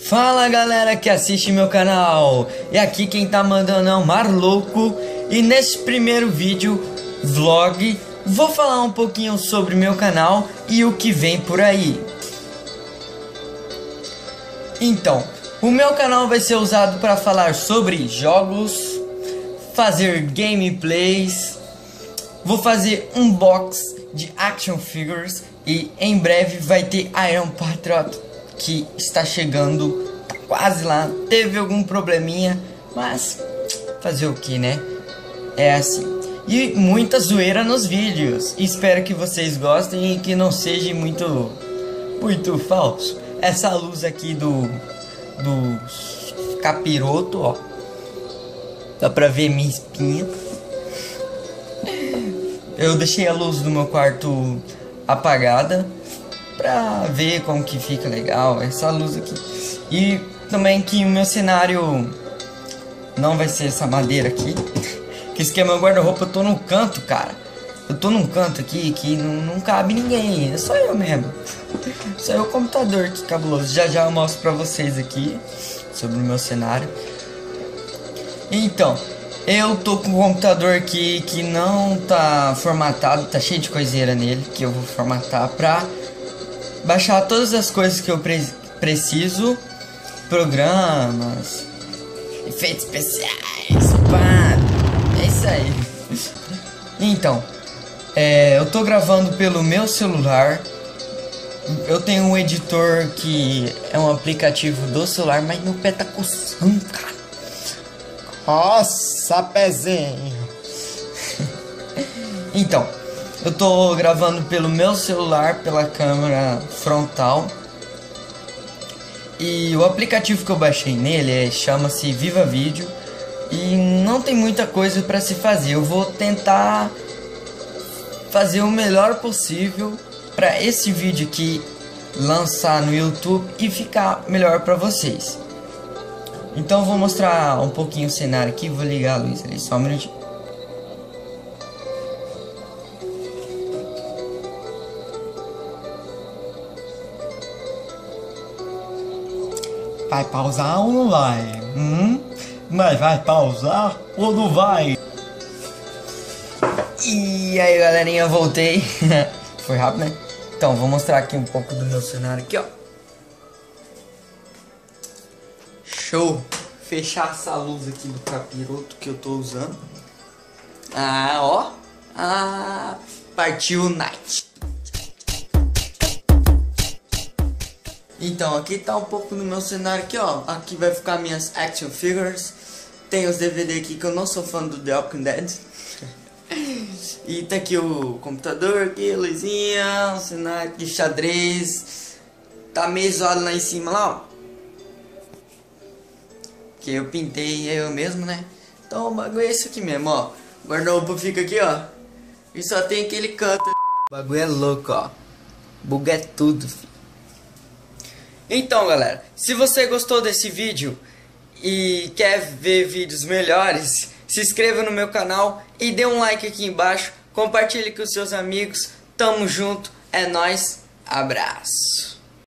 Fala galera que assiste meu canal, e aqui quem tá mandando é o Marloco. E nesse primeiro vídeo vlog vou falar um pouquinho sobre meu canal e o que vem por aí. Então, o meu canal vai ser usado para falar sobre jogos, fazer gameplays, vou fazer unbox de action figures e em breve vai ter Iron Patriot que está chegando, tá quase lá, teve algum probleminha, mas fazer o que, né? É assim. E muita zoeira nos vídeos. Espero que vocês gostem e que não seja muito falso. Essa luz aqui do capiroto, ó. Dá pra ver minha espinha. Eu deixei a luz do meu quarto apagada pra ver como que fica legal essa luz aqui. E também que o meu cenário não vai ser essa madeira aqui. Que esse aqui é meu guarda-roupa, eu tô no canto, cara. Eu tô num canto aqui que não cabe ninguém, é só eu mesmo. Só eu, o computador, que cabuloso. Já eu mostro pra vocês aqui sobre o meu cenário. Então, eu tô com um computador aqui que não tá formatado, tá cheio de coiseira nele, que eu vou formatar pra baixar todas as coisas que eu preciso. Programas, efeitos especiais, pá, é isso aí. Então, eu tô gravando pelo meu celular. Eu tenho um editor que é um aplicativo do celular, mas meu pé tá coçando, cara. Nossa, pezinho. Então, eu tô gravando pelo meu celular, pela câmera frontal. E o aplicativo que eu baixei nele chama-se Viva Vídeo. E não tem muita coisa para se fazer. Eu vou tentar fazer o melhor possível para esse vídeo aqui lançar no YouTube e ficar melhor para vocês. Então vou mostrar um pouquinho o cenário aqui. Vou ligar a luz ali, só um minutinho. Vai pausar ou não vai? Mas vai pausar ou não vai? E aí galerinha, voltei. Foi rápido, né? Então vou mostrar aqui um pouco do meu cenário aqui, ó. Show! Fechar essa luz aqui do capiroto que eu tô usando. Ó. Partiu night. Então, aqui tá um pouco do meu cenário aqui, ó. Aqui vai ficar minhas action figures. Tem os DVD aqui que eu não sou fã do The Walking Dead. E tá aqui o computador, aqui, a luzinha, o cenário de xadrez. Tá meio zoado lá em cima, lá, ó. Que eu pintei eu mesmo, né? Então o bagulho é isso aqui mesmo, ó. O guarda-roupa fica aqui, ó. E só tem aquele canto. O bagulho é louco, ó. Buga é tudo, filho. Então galera, se você gostou desse vídeo e quer ver vídeos melhores, se inscreva no meu canal e dê um like aqui embaixo, compartilhe com seus amigos, tamo junto, é nóis, abraço.